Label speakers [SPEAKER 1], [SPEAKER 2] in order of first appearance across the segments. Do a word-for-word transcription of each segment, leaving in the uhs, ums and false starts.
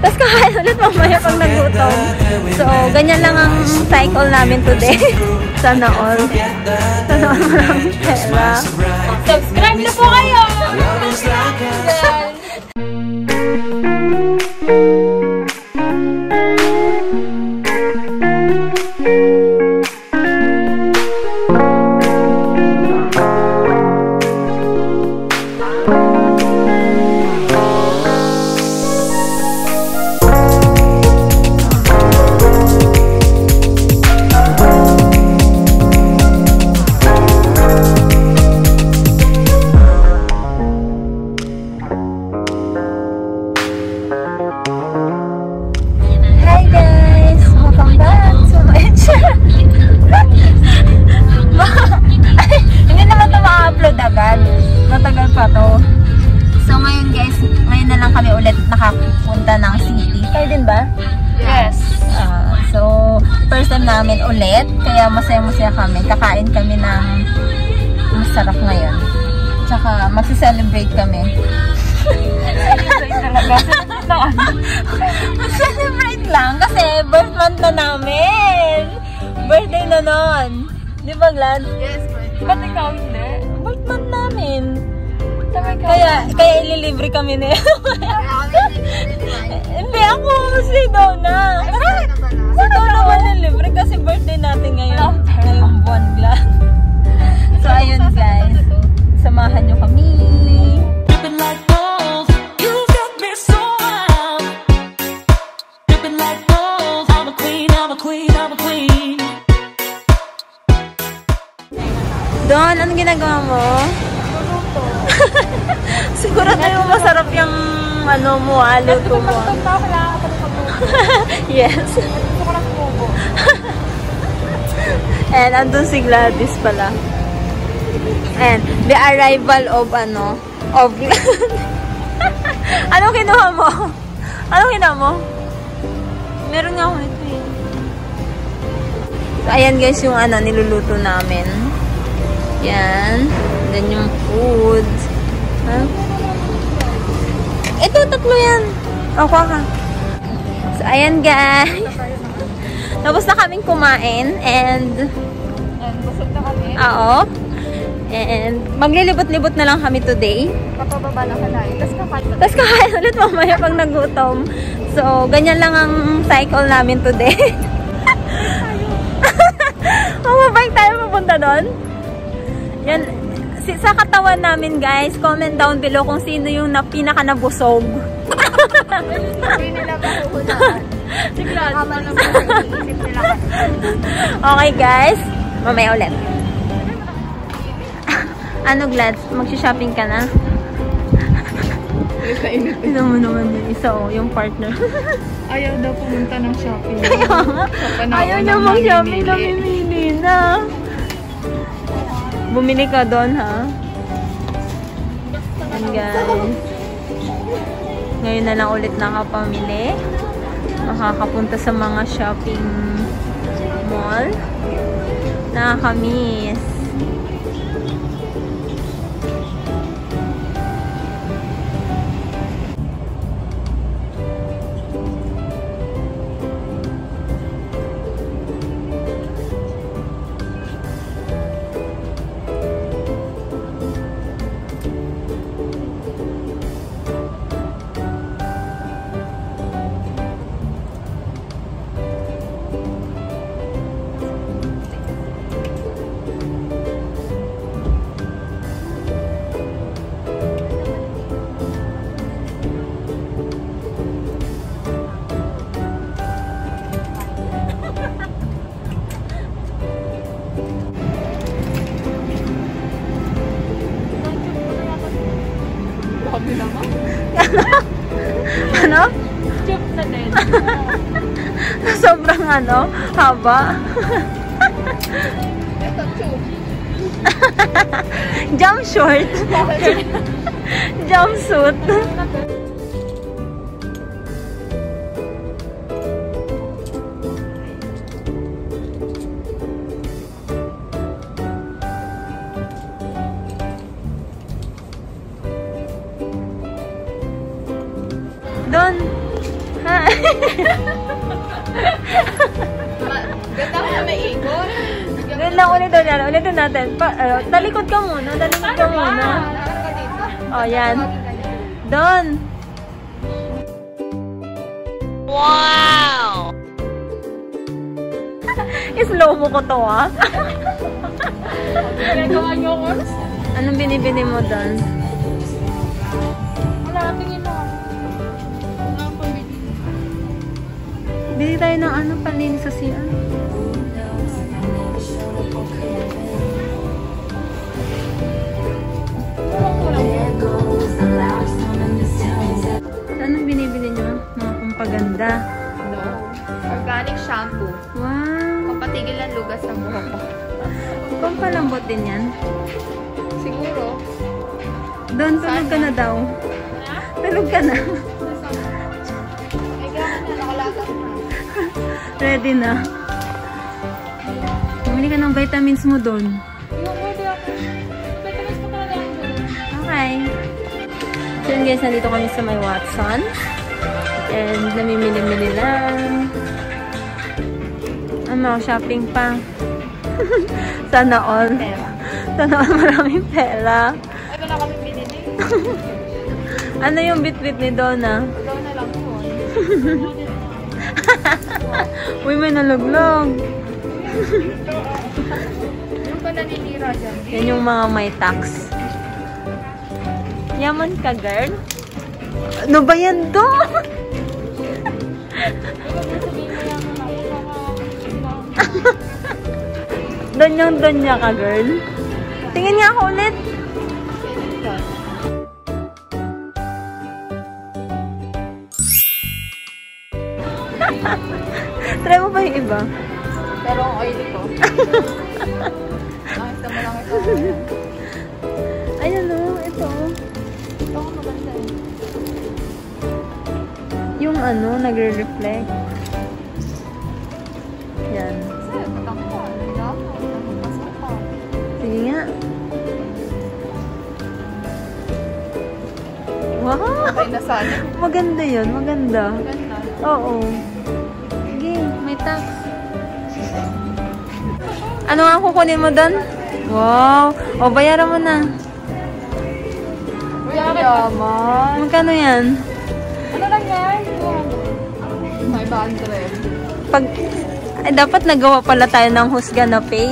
[SPEAKER 1] Tapos kakain ulit mamaya pag nagutom. So, ganyan lang ang cycle namin today. Sana all. Sana all maraming pera.
[SPEAKER 2] Subscribe na po kayo!
[SPEAKER 1] Matagal pa to. So ngayon guys, ngayon na lang kami ulit nakapunta ng city. Kayo din ba?
[SPEAKER 2] Yes.
[SPEAKER 1] Uh, so, first time namin ulit. Kaya masaya-masaya kami. Kakain kami ng masarap ngayon. Tsaka magsi-celebrate kami.
[SPEAKER 2] Celebrate talaga.
[SPEAKER 1] Mag-celebrate lang kasi birth month na namin. Birthday na nun. Di ba, Glad?
[SPEAKER 2] Yes, birthday. Ba't ikaw hindi?
[SPEAKER 1] Birth month namin. Kaya, kaya ililibre kami na yun. Hindi ako, si Donna. Si Donna malilibre kasi birthday natin ngayon. Ngayong buwan, Glad. So, ayun guys. Samahan nyo kami. Don, anong ginagawa mo? Siguro tayo masarap yung ano mo, luto mo. Yes. And andun si Gladys pala. And the arrival of ano, of anong kinuha mo? Anong kinuha mo? Meron nga ako nito eh. So, ayan guys yung ano, niluluto namin. Yan. Then yung food. Huh? Ito, tatlo yan. O, kuha ka. So, ayan guys. Tapos na kaming kumain. And,
[SPEAKER 2] and busog na kami.
[SPEAKER 1] Oo. And, maglilibot-libot na lang kami today.
[SPEAKER 2] Kapababa na kanain. Tapos kakain.
[SPEAKER 1] Tapos kakain ulit mamaya pag nagutom. So, ganyan lang ang cycle namin today. Mamabike tayo papunta doon. Yan. Sa katawan namin guys, comment down below kung sino yung na, pinaka nabusog.
[SPEAKER 2] Hindi nila mahuhulaan.
[SPEAKER 1] Okay guys, mamaya ulit. Ano Glad? Mag-shopping ka na? Ito mo naman yung isa o, yung partner.
[SPEAKER 2] Ayaw daw pumunta ng shopping.
[SPEAKER 1] Ayaw niya mag-shopping, namimili na. Bumili ka doon, ha? And guys, ngayon na lang ulit nakapamili. Makakapunta sa mga shopping mall. Nakakamiss. Ano?
[SPEAKER 2] Tube na din.
[SPEAKER 1] Sobrang ano, haba.
[SPEAKER 2] Ito, tube.
[SPEAKER 1] Jump short. Jumpsuit. Don, hi.
[SPEAKER 2] Ganda ko na may ikot.
[SPEAKER 1] Doon lang ulit doon yan. Ulitin natin. Pa, uh, talikod ka muna. Talikod ka muna. O, oh, yan. Doon. Wow! I-slow mo ko to, ah.
[SPEAKER 2] Ginagawa niyo ko.
[SPEAKER 1] Anong binibili mo doon?
[SPEAKER 2] Wala, tingin mo. Wala akong pambili.
[SPEAKER 1] Bili tayo ng ano, panlinis sa C R. Anong binibili niyo? Mga pampaganda.
[SPEAKER 2] No. Organic shampoo.
[SPEAKER 1] Wow!
[SPEAKER 2] Papatigil ang lugas ng buhok ko.
[SPEAKER 1] Pampalambot din yan.
[SPEAKER 2] Siguro.
[SPEAKER 1] Doon, tulog ka na daw. Tulog ka na.
[SPEAKER 2] Ay, gano'n na. Nakalatas na.
[SPEAKER 1] Ready na. Bumili ka ng vitamins mo doon.
[SPEAKER 2] Yung pwede ako. Vitamins ko talaga ako.
[SPEAKER 1] Okay. So yun guys, nandito kami sa may Watson. And namimili-mili lang. Ano, shopping pa. Sana all.
[SPEAKER 2] Pera.
[SPEAKER 1] Sana all maraming pera.
[SPEAKER 2] Ay, wala kami binili.
[SPEAKER 1] Ano yung bit-bit ni Donna?
[SPEAKER 2] Ikaw na lang po.
[SPEAKER 1] Uy, may nalaglag.
[SPEAKER 2] Yung pa naninira dyan.
[SPEAKER 1] Yan yung mga may tax. Yaman ka, girl? Ano ba yan do? Donyang-donya ka, girl. Tingin nga ako ulit. Try mo pa yung iba?
[SPEAKER 2] Pero ang oily ko. Nakita mo lang ito.
[SPEAKER 1] Ayun o, ito.
[SPEAKER 2] Ito ang maganda eh.
[SPEAKER 1] Yung ano, nagre-reflect. Yan.
[SPEAKER 2] Kasi, patang ko. Diba? Pasok pa.
[SPEAKER 1] Sige nga. Wow!
[SPEAKER 2] Patay na sana.
[SPEAKER 1] Maganda yun, maganda.
[SPEAKER 2] Maganda.
[SPEAKER 1] Oo. Sige, may tax. Ano nga kukunin mo doon? Wow! O, bayaran mo na.
[SPEAKER 2] Yaman.
[SPEAKER 1] Magkano yan?
[SPEAKER 2] Ano lang yan? five hundred.
[SPEAKER 1] Pag, ay, dapat nagawa pala tayo ng husga na pay.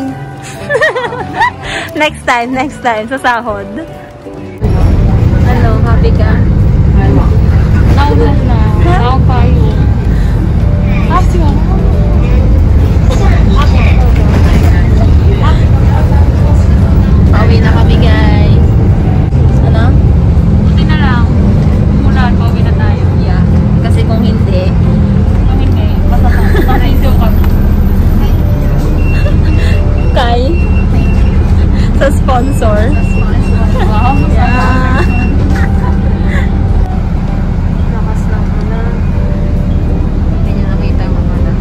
[SPEAKER 1] Next time, next time, sa sahod. Ano, happy ka?
[SPEAKER 2] Naubos na. Now tayo. Kasi mo.
[SPEAKER 1] Pauwi na kami, guys. Ano?
[SPEAKER 2] Buti na lang. Umulan, pauwi na tayo.
[SPEAKER 1] Yeah. Kasi kung hindi,
[SPEAKER 2] Kung hindi, masasiyo kami.
[SPEAKER 1] kay sa sponsor.
[SPEAKER 2] Wow.
[SPEAKER 1] Yeah. Lakas lang muna. Hindi niya nakita yung mga na.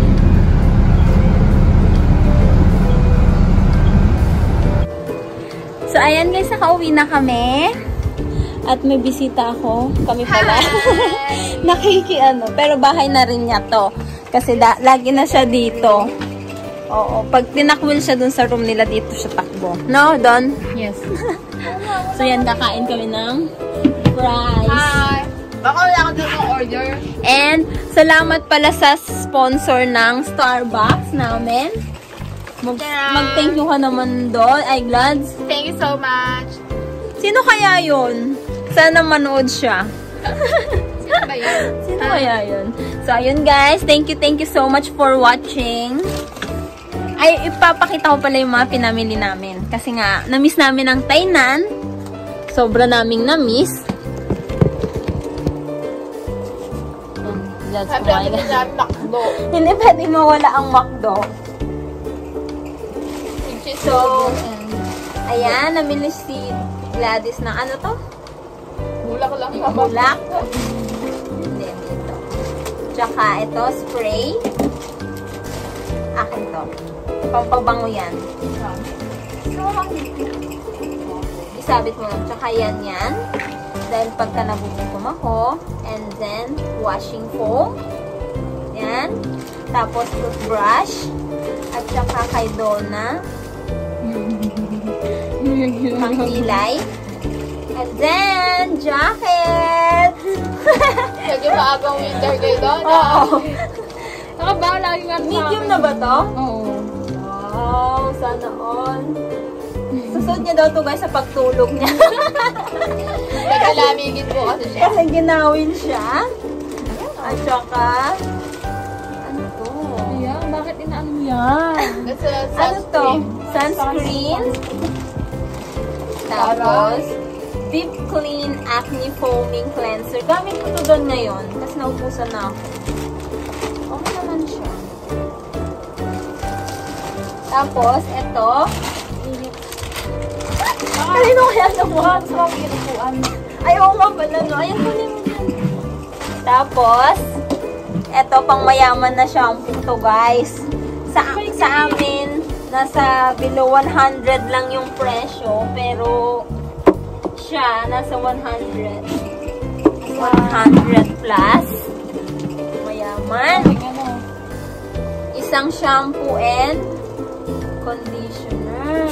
[SPEAKER 1] So, ayan guys, nakauwi na kami. At may bisita ako. Kami pala. Nakiki ano. Pero bahay na rin niya to. Kasi da, lagi na siya dito. Oo. Pag tinakwil siya dun sa room nila, dito siya takbo. No, Don?
[SPEAKER 2] Yes.
[SPEAKER 1] So, yan, kakain kami ng fries.
[SPEAKER 2] Hi. Baka wala ka doon ng order.
[SPEAKER 1] And, salamat pala sa sponsor ng Starbucks namin. Mag- Mag-thank you ka naman doon. Ay, Glads.
[SPEAKER 2] Thank you so much.
[SPEAKER 1] Sino kaya yun? Sana manood siya.
[SPEAKER 2] Sino ba yan?
[SPEAKER 1] Sino kaya yun? So, ayun guys. Thank you, thank you so much for watching. Ay, ipapakita ko pala yung mga pinamili namin. Kasi nga, na-miss namin ang Tainan. Sobra naming na-miss. That's
[SPEAKER 2] Sabi
[SPEAKER 1] why.
[SPEAKER 2] namin na takbo.
[SPEAKER 1] Hindi pwede mawala ang McDo. So, ayan, namili si Gladys ng ano to?
[SPEAKER 2] Bulak lang.
[SPEAKER 1] Bulak. Hindi, dito. Tsaka ito, spray. Akin to. Pampabango yan. Isabit mo lang. Tsaka yan yan. Dahil pagka nabubukom ako. And then, washing foam. Tapos toothbrush. At saka kay Donna. Pangkilay. And then, jacket!
[SPEAKER 2] Medyo maagang winter kayo doon.
[SPEAKER 1] Oo.
[SPEAKER 2] Nakabaw lagi nga.
[SPEAKER 1] Medium na ba to?
[SPEAKER 2] Oo.
[SPEAKER 1] Wow, sana all. Susod niya daw to guys sa pagtulog niya.
[SPEAKER 2] Nagkalamigin po kasi siya.
[SPEAKER 1] Kasi ginawin siya. At saka, ano to?
[SPEAKER 2] Ayan, bakit inaano yan? That's a
[SPEAKER 1] Ano to?
[SPEAKER 2] sunscreen.
[SPEAKER 1] Sunscreen. Tapos, Deep Clean Acne Foaming Cleanser. Gamit ko to doon ngayon kasi naupusan na ako. Okay naman siya. Tapos, ito. Kanino kaya naman?
[SPEAKER 2] Sa pinupuan.
[SPEAKER 1] Ay, oo nga pala, no? Ayan, kunin mo yan. Tapos, ito, pang mayaman na shampoo to, guys. Sa, sa amin, nasa below one hundred lang yung presyo, pero siya, nasa one hundred. one hundred plus. Mayaman. Isang shampoo and conditioner.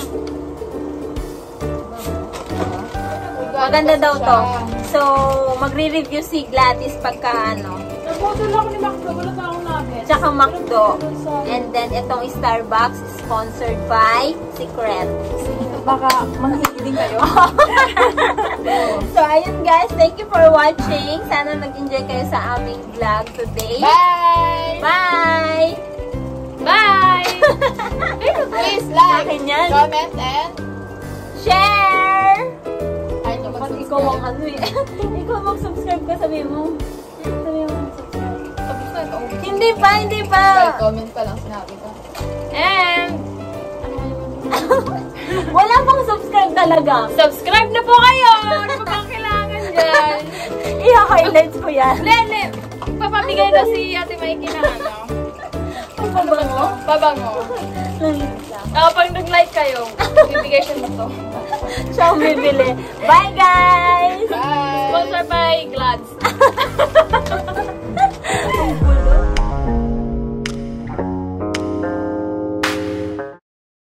[SPEAKER 1] Maganda daw to. So, magre-review si Gladys pagka ano.
[SPEAKER 2] Nagphoto lang ako ni Macdo. Wala na akong namin.
[SPEAKER 1] Tsaka Macdo. And then, itong Starbucks sponsored by Secret.
[SPEAKER 2] Baka manghihilin kayo.
[SPEAKER 1] So, ayun guys. Thank you for watching. Sana nag-enjoy kayo sa aming vlog today.
[SPEAKER 2] Bye!
[SPEAKER 1] Bye!
[SPEAKER 2] Bye! Please like,
[SPEAKER 1] Akin yan.
[SPEAKER 2] comment, and
[SPEAKER 1] Share!
[SPEAKER 2] ay nyo
[SPEAKER 1] Pag
[SPEAKER 2] mag-subscribe.
[SPEAKER 1] ikaw ang ano eh. Ikaw mag-subscribe ka, sabi mo. Sabi mo mag-subscribe.
[SPEAKER 2] Subscribe ako.
[SPEAKER 1] Hindi pa, hindi pa.
[SPEAKER 2] Like, comment pa lang sinabi ko. And, ano nga yun?
[SPEAKER 1] Wala pang subscribe talaga.
[SPEAKER 2] Subscribe na po kayo! Ano pa bang kailangan dyan?
[SPEAKER 1] I-highlights ko yan.
[SPEAKER 2] Lele! Papamigay na si Ate Mikey na ano.
[SPEAKER 1] Pabango.
[SPEAKER 2] Pabango. Ah, pag nag-like kayo, bibigay siya na to.
[SPEAKER 1] Siya ang bibili. Bye guys!
[SPEAKER 2] Bye! Sponsored by Glads.